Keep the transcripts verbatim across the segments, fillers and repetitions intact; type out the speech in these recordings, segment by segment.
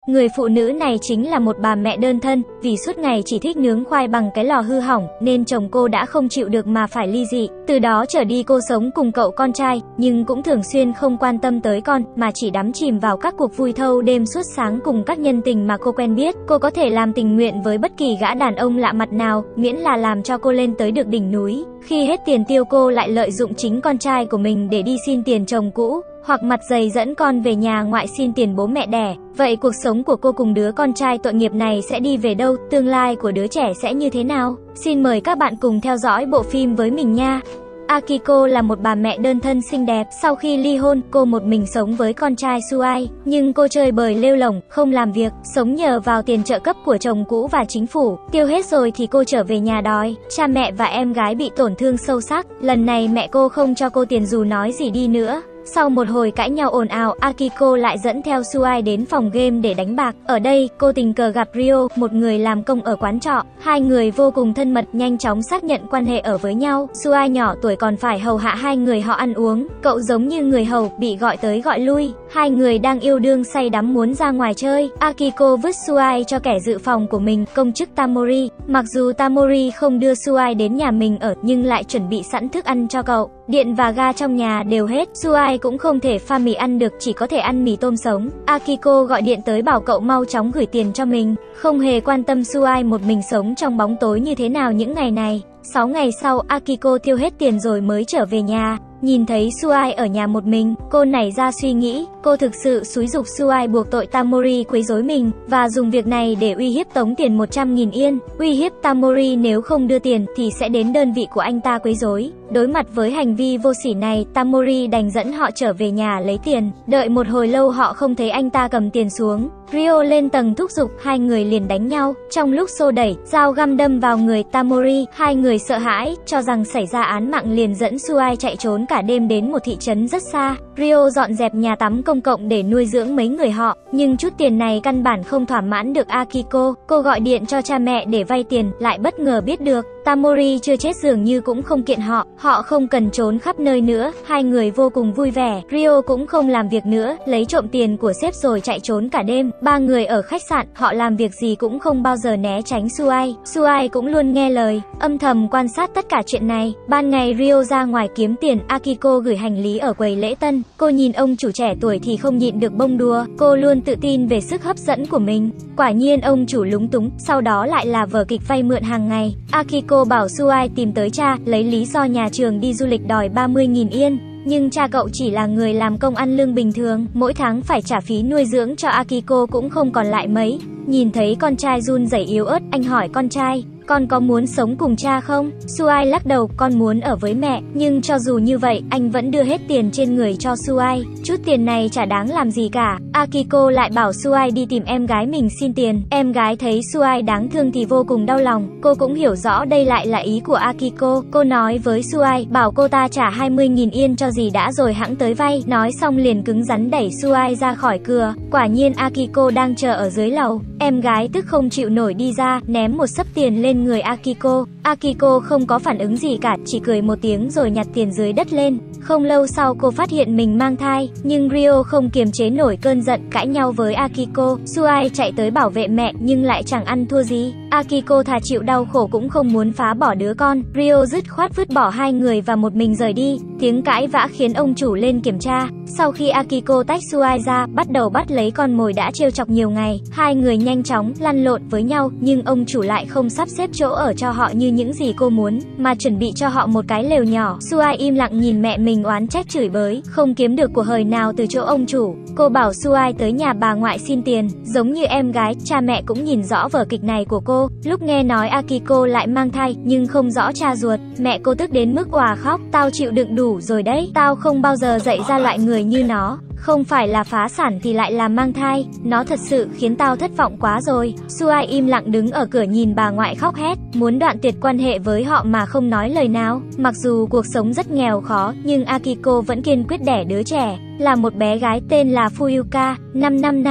Người phụ nữ này chính là một bà mẹ đơn thân, vì suốt ngày chỉ thích nướng khoai bằng cái lò hư hỏng, nên chồng cô đã không chịu được mà phải ly dị. Từ đó trở đi cô sống cùng cậu con trai, nhưng cũng thường xuyên không quan tâm tới con, mà chỉ đắm chìm vào các cuộc vui thâu đêm suốt sáng cùng các nhân tình mà cô quen biết. Cô có thể làm tình nguyện với bất kỳ gã đàn ông lạ mặt nào, miễn là làm cho cô lên tới được đỉnh núi. Khi hết tiền tiêu cô lại lợi dụng chính con trai của mình để đi xin tiền chồng cũ, hoặc mặt dày dẫn con về nhà ngoại xin tiền bố mẹ đẻ. Vậy cuộc sống của cô cùng đứa con trai tội nghiệp này sẽ đi về đâu? Tương lai của đứa trẻ sẽ như thế nào? Xin mời các bạn cùng theo dõi bộ phim với mình nha. Akiko là một bà mẹ đơn thân xinh đẹp. Sau khi ly hôn, cô một mình sống với con trai Suai. Nhưng cô chơi bời lêu lổng, không làm việc, sống nhờ vào tiền trợ cấp của chồng cũ và chính phủ. Tiêu hết rồi thì cô trở về nhà đòi. Cha mẹ và em gái bị tổn thương sâu sắc. Lần này mẹ cô không cho cô tiền dù nói gì đi nữa. Sau một hồi cãi nhau ồn ào, Akiko lại dẫn theo Suai đến phòng game để đánh bạc. Ở đây, cô tình cờ gặp Ryo, một người làm công ở quán trọ. Hai người vô cùng thân mật, nhanh chóng xác nhận quan hệ ở với nhau. Suai nhỏ tuổi còn phải hầu hạ hai người họ ăn uống. Cậu giống như người hầu, bị gọi tới gọi lui. Hai người đang yêu đương say đắm muốn ra ngoài chơi. Akiko vứt Suai cho kẻ dự phòng của mình, công chức Tamori. Mặc dù Tamori không đưa Suai đến nhà mình ở, nhưng lại chuẩn bị sẵn thức ăn cho cậu. Điện và ga trong nhà đều hết, Suai cũng không thể pha mì ăn được, chỉ có thể ăn mì tôm sống. Akiko gọi điện tới bảo cậu mau chóng gửi tiền cho mình, không hề quan tâm Suai một mình sống trong bóng tối như thế nào những ngày này. sáu ngày sau, Akiko tiêu hết tiền rồi mới trở về nhà. Nhìn thấy Suai ở nhà một mình, cô nảy ra suy nghĩ, cô thực sự xúi giục Suai buộc tội Tamori quấy rối mình, và dùng việc này để uy hiếp tống tiền một trăm nghìn yên. Uy hiếp Tamori nếu không đưa tiền thì sẽ đến đơn vị của anh ta quấy rối. Đối mặt với hành vi vô sỉ này, Tamori đành dẫn họ trở về nhà lấy tiền. Đợi một hồi lâu họ không thấy anh ta cầm tiền xuống. Ryo lên tầng thúc giục, hai người liền đánh nhau. Trong lúc xô đẩy, dao găm đâm vào người Tamori, hai người sợ hãi, cho rằng xảy ra án mạng liền dẫn Suai chạy trốn cả đêm đến một thị trấn rất xa. Ryo dọn dẹp nhà tắm công cộng để nuôi dưỡng mấy người họ, nhưng chút tiền này căn bản không thỏa mãn được Akiko. Cô gọi điện cho cha mẹ để vay tiền, lại bất ngờ biết được Tamori chưa chết, dường như cũng không kiện họ. Họ không cần trốn khắp nơi nữa, hai người vô cùng vui vẻ. Ryo cũng không làm việc nữa, lấy trộm tiền của sếp rồi chạy trốn cả đêm. Ba người ở khách sạn, họ làm việc gì cũng không bao giờ né tránh Suai. Suai cũng luôn nghe lời, âm thầm quan sát tất cả chuyện này. Ban ngày Ryo ra ngoài kiếm tiền, Akiko gửi hành lý ở quầy lễ tân. Cô nhìn ông chủ trẻ tuổi thì không nhịn được bông đùa. Cô luôn tự tin về sức hấp dẫn của mình. Quả nhiên ông chủ lúng túng, sau đó lại là vở kịch vay mượn hàng ngày. Akiko bảo Suai tìm tới cha, lấy lý do nhà trường đi du lịch đòi ba mươi nghìn yên. Nhưng cha cậu chỉ là người làm công ăn lương bình thường, mỗi tháng phải trả phí nuôi dưỡng cho Akiko cũng không còn lại mấy. Nhìn thấy con trai run rẩy yếu ớt, anh hỏi con trai, con có muốn sống cùng cha không? Suai lắc đầu, con muốn ở với mẹ. Nhưng cho dù như vậy, anh vẫn đưa hết tiền trên người cho Suai. Chút tiền này chả đáng làm gì cả. Akiko lại bảo Suai đi tìm em gái mình xin tiền. Em gái thấy Suai đáng thương thì vô cùng đau lòng. Cô cũng hiểu rõ đây lại là ý của Akiko. Cô nói với Suai, bảo cô ta trả hai mươi nghìn yên cho gì đã rồi hẵng tới vay. Nói xong liền cứng rắn đẩy Suai ra khỏi cửa. Quả nhiên Akiko đang chờ ở dưới lầu. Em gái tức không chịu nổi đi ra, ném một xấp tiền lên người Akiko. Akiko không có phản ứng gì cả, chỉ cười một tiếng rồi nhặt tiền dưới đất lên. Không lâu sau cô phát hiện mình mang thai, nhưng Ryo không kiềm chế nổi cơn giận, cãi nhau với Akiko. Suai chạy tới bảo vệ mẹ nhưng lại chẳng ăn thua gì. Akiko thà chịu đau khổ cũng không muốn phá bỏ đứa con. Ryo dứt khoát vứt bỏ hai người và một mình rời đi. Tiếng cãi vã khiến ông chủ lên kiểm tra. Sau khi Akiko tách Suai ra, bắt đầu bắt lấy con mồi đã trêu chọc nhiều ngày. Hai người nhanh chóng lăn lộn với nhau, nhưng ông chủ lại không sắp xếp chỗ ở cho họ như những gì cô muốn, mà chuẩn bị cho họ một cái lều nhỏ. Suai im lặng nhìn mẹ mình oán trách chửi bới, không kiếm được của hời nào từ chỗ ông chủ. Cô bảo Suai tới nhà bà ngoại xin tiền, giống như em gái. Cha mẹ cũng nhìn rõ vở kịch này của cô. Lúc nghe nói Akiko lại mang thai, nhưng không rõ cha ruột, mẹ cô tức đến mức òa khóc. Tao chịu đựng đủ rồi đấy, tao không bao giờ dạy ra loại người như nó. Không phải là phá sản thì lại là mang thai, nó thật sự khiến tao thất vọng quá rồi. Suai im lặng đứng ở cửa nhìn bà ngoại khóc hét, muốn đoạn tuyệt quan hệ với họ mà không nói lời nào. Mặc dù cuộc sống rất nghèo khó, nhưng Akiko vẫn kiên quyết đẻ đứa trẻ, là một bé gái tên là Fuyuka. Năm năm nay,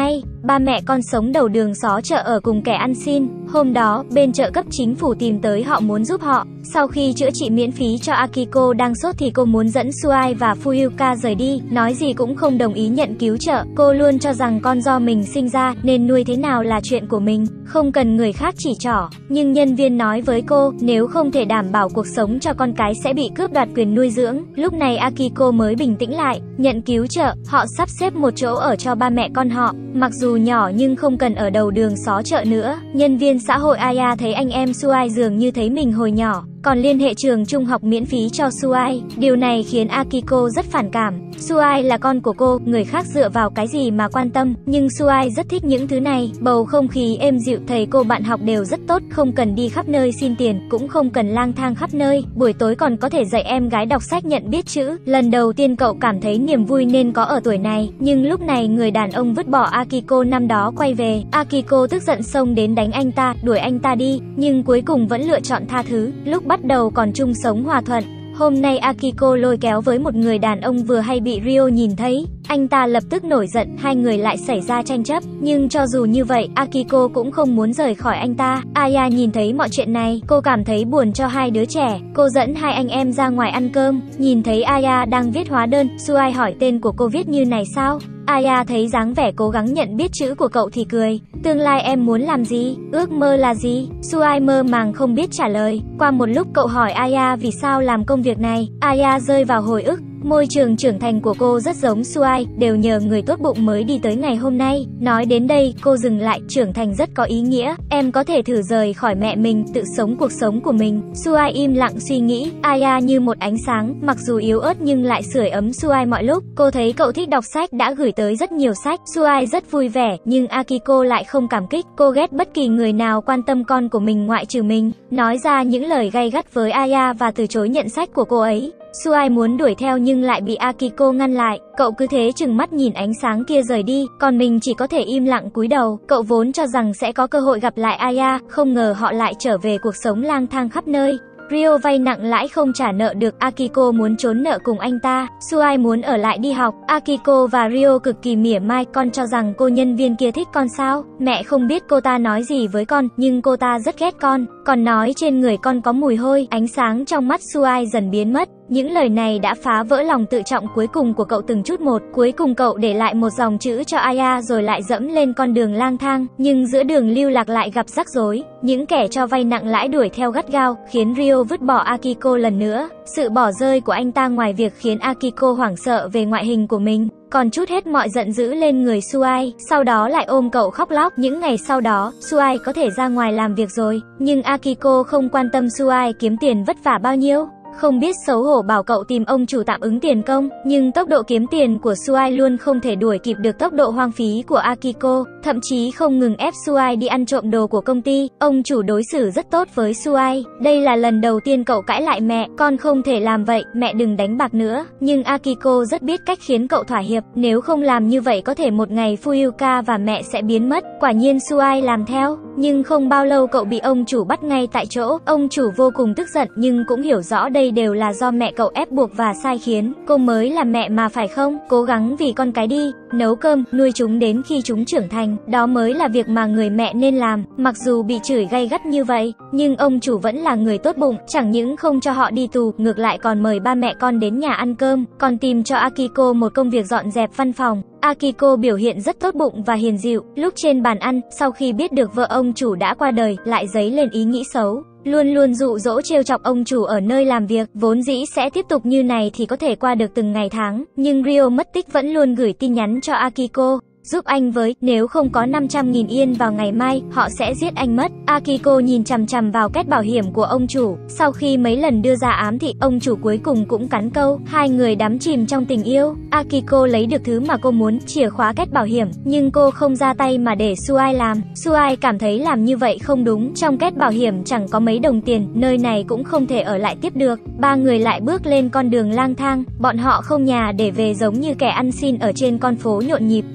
ba mẹ con sống đầu đường xó chợ ở cùng kẻ ăn xin. Hôm đó, bên trợ cấp chính phủ tìm tới họ muốn giúp họ. Sau khi chữa trị miễn phí cho Akiko đang sốt thì cô muốn dẫn Suai và Fuyuka rời đi, nói gì cũng không đồng ý nhận cứu trợ. Cô luôn cho rằng con do mình sinh ra nên nuôi thế nào là chuyện của mình, không cần người khác chỉ trỏ. Nhưng nhân viên nói với cô, nếu không thể đảm bảo cuộc sống cho con cái sẽ bị cướp đoạt quyền nuôi dưỡng. Lúc này Akiko mới bình tĩnh lại, nhận cứu trợ, họ sắp xếp một chỗ ở cho ba mẹ con họ. Mặc dù nhỏ nhưng không cần ở đầu đường xó chợ nữa. Nhân viên xã hội Aya thấy anh em Suai dường như thấy mình hồi nhỏ, còn liên hệ trường trung học miễn phí cho Suai. Điều này khiến Akiko rất phản cảm. Suai là con của cô, người khác dựa vào cái gì mà quan tâm, nhưng Suai rất thích những thứ này. Bầu không khí êm dịu, thầy cô bạn học đều rất tốt, không cần đi khắp nơi xin tiền, cũng không cần lang thang khắp nơi. Buổi tối còn có thể dạy em gái đọc sách nhận biết chữ. Lần đầu tiên cậu cảm thấy niềm vui nên có ở tuổi này, nhưng lúc này người đàn ông vứt bỏ Akiko năm đó quay về. Akiko tức giận xông đến đánh anh ta, đuổi anh ta đi, nhưng cuối cùng vẫn lựa chọn tha thứ. Lúc bắt đầu còn chung sống hòa thuận, hôm nay Akiko lôi kéo với một người đàn ông vừa hay bị Ryo nhìn thấy. Anh ta lập tức nổi giận, hai người lại xảy ra tranh chấp. Nhưng cho dù như vậy, Akiko cũng không muốn rời khỏi anh ta. Aya nhìn thấy mọi chuyện này, cô cảm thấy buồn cho hai đứa trẻ. Cô dẫn hai anh em ra ngoài ăn cơm. Nhìn thấy Aya đang viết hóa đơn, Suai hỏi tên của cô viết như này sao? Aya thấy dáng vẻ cố gắng nhận biết chữ của cậu thì cười. Tương lai em muốn làm gì? Ước mơ là gì? Suai mơ màng không biết trả lời. Qua một lúc cậu hỏi Aya vì sao làm công việc này. Aya rơi vào hồi ức. Môi trường trưởng thành của cô rất giống Suai, đều nhờ người tốt bụng mới đi tới ngày hôm nay. Nói đến đây, cô dừng lại, trưởng thành rất có ý nghĩa. Em có thể thử rời khỏi mẹ mình, tự sống cuộc sống của mình. Suai im lặng suy nghĩ, Aya như một ánh sáng, mặc dù yếu ớt nhưng lại sưởi ấm Suai mọi lúc. Cô thấy cậu thích đọc sách đã gửi tới rất nhiều sách. Suai rất vui vẻ, nhưng Akiko lại không cảm kích. Cô ghét bất kỳ người nào quan tâm con của mình ngoại trừ mình. Nói ra những lời gay gắt với Aya và từ chối nhận sách của cô ấy. Suai muốn đuổi theo nhưng lại bị Akiko ngăn lại. Cậu cứ thế trừng mắt nhìn ánh sáng kia rời đi, còn mình chỉ có thể im lặng cúi đầu. Cậu vốn cho rằng sẽ có cơ hội gặp lại Aya, không ngờ họ lại trở về cuộc sống lang thang khắp nơi. Ryo vay nặng lãi không trả nợ được, Akiko muốn trốn nợ cùng anh ta. Suai muốn ở lại đi học. Akiko và Ryo cực kỳ mỉa mai, con cho rằng cô nhân viên kia thích con sao? Mẹ không biết cô ta nói gì với con, nhưng cô ta rất ghét con, còn nói trên người con có mùi hôi. Ánh sáng trong mắt Suai dần biến mất. Những lời này đã phá vỡ lòng tự trọng cuối cùng của cậu từng chút một. Cuối cùng cậu để lại một dòng chữ cho Aya rồi lại dẫm lên con đường lang thang. Nhưng giữa đường lưu lạc lại gặp rắc rối. Những kẻ cho vay nặng lãi đuổi theo gắt gao, khiến Ryo vứt bỏ Akiko lần nữa. Sự bỏ rơi của anh ta ngoài việc khiến Akiko hoảng sợ về ngoại hình của mình, còn trút hết mọi giận dữ lên người Suai, sau đó lại ôm cậu khóc lóc. Những ngày sau đó, Suai có thể ra ngoài làm việc rồi, nhưng Akiko không quan tâm Suai kiếm tiền vất vả bao nhiêu. Không biết xấu hổ bảo cậu tìm ông chủ tạm ứng tiền công, nhưng tốc độ kiếm tiền của Suai luôn không thể đuổi kịp được tốc độ hoang phí của Akiko, thậm chí không ngừng ép Suai đi ăn trộm đồ của công ty. Ông chủ đối xử rất tốt với Suai. Đây là lần đầu tiên cậu cãi lại mẹ, con không thể làm vậy, mẹ đừng đánh bạc nữa. Nhưng Akiko rất biết cách khiến cậu thỏa hiệp, nếu không làm như vậy có thể một ngày Fuyuka và mẹ sẽ biến mất. Quả nhiên Suai làm theo, nhưng không bao lâu cậu bị ông chủ bắt ngay tại chỗ. Ông chủ vô cùng tức giận nhưng cũng hiểu rõ đây đều là do mẹ cậu ép buộc và sai khiến. Cô mới là mẹ mà phải không? Cố gắng vì con cái đi, nấu cơm, nuôi chúng đến khi chúng trưởng thành, đó mới là việc mà người mẹ nên làm. Mặc dù bị chửi gay gắt như vậy, nhưng ông chủ vẫn là người tốt bụng, chẳng những không cho họ đi tù, ngược lại còn mời ba mẹ con đến nhà ăn cơm, còn tìm cho Akiko một công việc dọn dẹp văn phòng. Akiko biểu hiện rất tốt bụng và hiền dịu. Lúc trên bàn ăn, sau khi biết được vợ ông chủ đã qua đời, lại dấy lên ý nghĩ xấu, luôn luôn dụ dỗ trêu chọc ông chủ ở nơi làm việc. Vốn dĩ sẽ tiếp tục như này thì có thể qua được từng ngày tháng, nhưng Ryo mất tích vẫn luôn gửi tin nhắn cho Akiko, giúp anh với, nếu không có năm trăm nghìn yên vào ngày mai, họ sẽ giết anh mất. Akiko nhìn chằm chằm vào két bảo hiểm của ông chủ. Sau khi mấy lần đưa ra ám thị, ông chủ cuối cùng cũng cắn câu. Hai người đắm chìm trong tình yêu. Akiko lấy được thứ mà cô muốn, chìa khóa két bảo hiểm, nhưng cô không ra tay mà để Suai làm. Suai cảm thấy làm như vậy không đúng. Trong két bảo hiểm chẳng có mấy đồng tiền, nơi này cũng không thể ở lại tiếp được. Ba người lại bước lên con đường lang thang. Bọn họ không nhà để về, giống như kẻ ăn xin ở trên con phố nhộn nhịp. Thế giới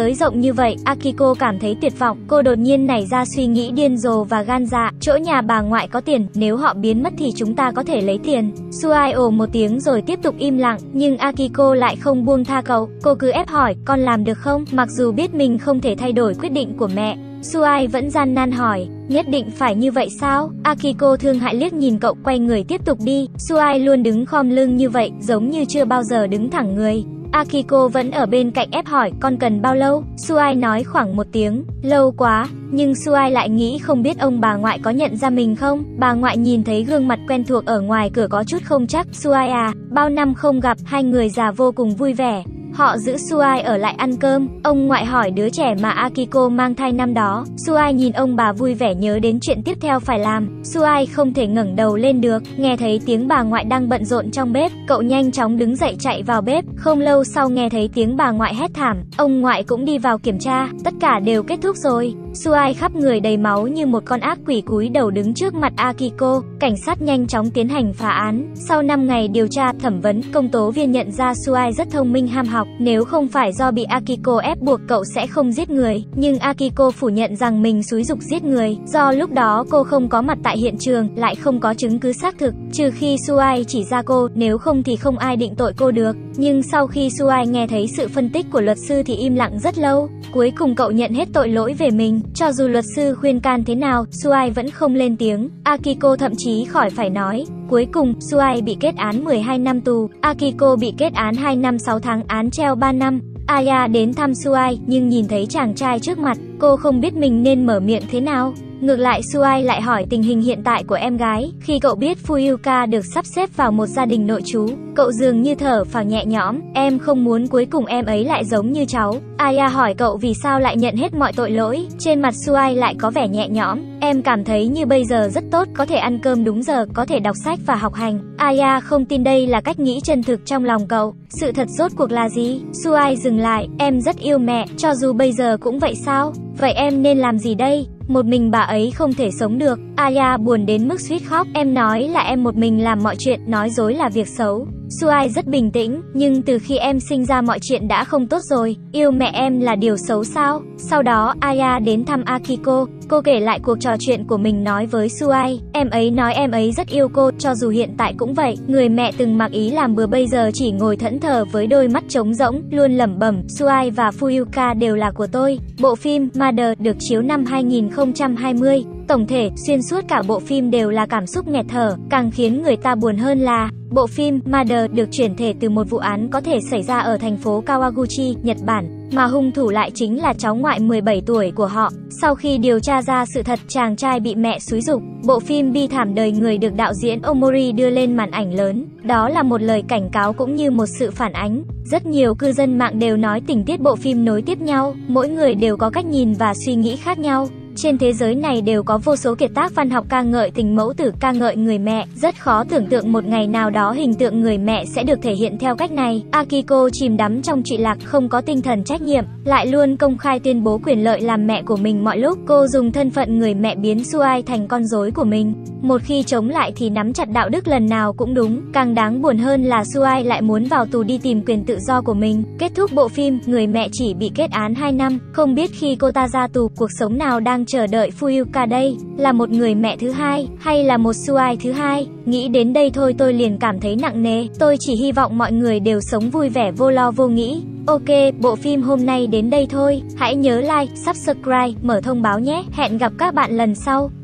giới rộng như vậy, Akiko cảm thấy tuyệt vọng. Cô đột nhiên nảy ra suy nghĩ điên rồ và gan dạ. Chỗ nhà bà ngoại có tiền, nếu họ biến mất thì chúng ta có thể lấy tiền. Suai ồ một tiếng rồi tiếp tục im lặng, nhưng Akiko lại không buông tha cậu. Cô cứ ép hỏi, con làm được không? Mặc dù biết mình không thể thay đổi quyết định của mẹ, Suai vẫn gian nan hỏi, nhất định phải như vậy sao? Akiko thương hại liếc nhìn cậu, quay người tiếp tục đi. Suai luôn đứng khom lưng như vậy, giống như chưa bao giờ đứng thẳng người. Akiko vẫn ở bên cạnh ép hỏi, con cần bao lâu? Suai nói khoảng một tiếng, lâu quá. Nhưng Suai lại nghĩ không biết ông bà ngoại có nhận ra mình không? Bà ngoại nhìn thấy gương mặt quen thuộc ở ngoài cửa có chút không chắc. Suai à, bao năm không gặp, hai người già vô cùng vui vẻ. Họ giữ Suai ở lại ăn cơm. Ông ngoại hỏi đứa trẻ mà Akiko mang thai năm đó. Suai nhìn ông bà vui vẻ nhớ đến chuyện tiếp theo phải làm. Suai không thể ngẩng đầu lên được. Nghe thấy tiếng bà ngoại đang bận rộn trong bếp, cậu nhanh chóng đứng dậy chạy vào bếp. Không lâu sau nghe thấy tiếng bà ngoại hét thảm. Ông ngoại cũng đi vào kiểm tra. Tất cả đều kết thúc rồi. Suai khắp người đầy máu như một con ác quỷ cúi đầu đứng trước mặt Akiko. Cảnh sát nhanh chóng tiến hành phá án. Sau năm ngày điều tra, thẩm vấn, công tố viên nhận ra Suai rất thông minh ham học. Nếu không phải do bị Akiko ép buộc cậu sẽ không giết người. Nhưng Akiko phủ nhận rằng mình xúi giục giết người. Do lúc đó cô không có mặt tại hiện trường, lại không có chứng cứ xác thực. Trừ khi Suai chỉ ra cô, nếu không thì không ai định tội cô được. Nhưng sau khi Suai nghe thấy sự phân tích của luật sư thì im lặng rất lâu. Cuối cùng cậu nhận hết tội lỗi về mình. Cho dù luật sư khuyên can thế nào, Suai vẫn không lên tiếng. Akiko thậm chí khỏi phải nói. Cuối cùng, Suai bị kết án mười hai năm tù. Akiko bị kết án hai năm sáu tháng, án treo ba năm. Aya đến thăm Suai, nhưng nhìn thấy chàng trai trước mặt, cô không biết mình nên mở miệng thế nào. Ngược lại, Suai lại hỏi tình hình hiện tại của em gái. Khi cậu biết Fuyuka được sắp xếp vào một gia đình nội trú, cậu dường như thở phào nhẹ nhõm. Em không muốn cuối cùng em ấy lại giống như cháu. Aya hỏi cậu vì sao lại nhận hết mọi tội lỗi. Trên mặt Suai lại có vẻ nhẹ nhõm. Em cảm thấy như bây giờ rất tốt, có thể ăn cơm đúng giờ, có thể đọc sách và học hành. Aya không tin đây là cách nghĩ chân thực trong lòng cậu. Sự thật rốt cuộc là gì? Suai dừng lại. Em rất yêu mẹ, cho dù bây giờ cũng vậy sao? Vậy em nên làm gì đây? Một mình bà ấy không thể sống được. Aya buồn đến mức suýt khóc. Em nói là em một mình làm mọi chuyện, nói dối là việc xấu. Suai rất bình tĩnh, nhưng từ khi em sinh ra mọi chuyện đã không tốt rồi. Yêu mẹ em là điều xấu sao? Sau đó Aya đến thăm Akiko. Cô kể lại cuộc trò chuyện của mình nói với Suai. Em ấy nói em ấy rất yêu cô, cho dù hiện tại cũng vậy. Người mẹ từng mặc ý làm bừa bây giờ chỉ ngồi thẫn thờ với đôi mắt trống rỗng, luôn lẩm bẩm, Suai và Fuyuka đều là của tôi. Bộ phim Mother được chiếu năm hai nghìn không trăm hai mươi. Tổng thể, xuyên suốt cả bộ phim đều là cảm xúc nghẹt thở. Càng khiến người ta buồn hơn là bộ phim Mother được chuyển thể từ một vụ án có thể xảy ra ở thành phố Kawaguchi, Nhật Bản, mà hung thủ lại chính là cháu ngoại mười bảy tuổi của họ. Sau khi điều tra ra sự thật, chàng trai bị mẹ xúi giục. Bộ phim bi thảm đời người được đạo diễn Omori đưa lên màn ảnh lớn. Đó là một lời cảnh cáo cũng như một sự phản ánh. Rất nhiều cư dân mạng đều nói tình tiết bộ phim nối tiếp nhau, mỗi người đều có cách nhìn và suy nghĩ khác nhau. Trên thế giới này đều có vô số kiệt tác văn học ca ngợi tình mẫu tử, ca ngợi người mẹ. Rất khó tưởng tượng một ngày nào đó hình tượng người mẹ sẽ được thể hiện theo cách này. Akiko chìm đắm trong trụy lạc, không có tinh thần trách nhiệm, lại luôn công khai tuyên bố quyền lợi làm mẹ của mình mọi lúc. Cô dùng thân phận người mẹ biến Suai thành con rối của mình. Một khi chống lại thì nắm chặt đạo đức lần nào cũng đúng. Càng đáng buồn hơn là Suai lại muốn vào tù đi tìm quyền tự do của mình. Kết thúc bộ phim, người mẹ chỉ bị kết án hai năm. Không biết khi cô ta ra tù, cuộc sống nào đang chờ đợi Fuyuka đây? Là một người mẹ thứ hai, hay là một Suai thứ hai? Nghĩ đến đây thôi tôi liền cảm thấy nặng nề. Tôi chỉ hy vọng mọi người đều sống vui vẻ vô lo vô nghĩ. Ok, bộ phim hôm nay đến đây thôi. Hãy nhớ like, subscribe, mở thông báo nhé. Hẹn gặp các bạn lần sau.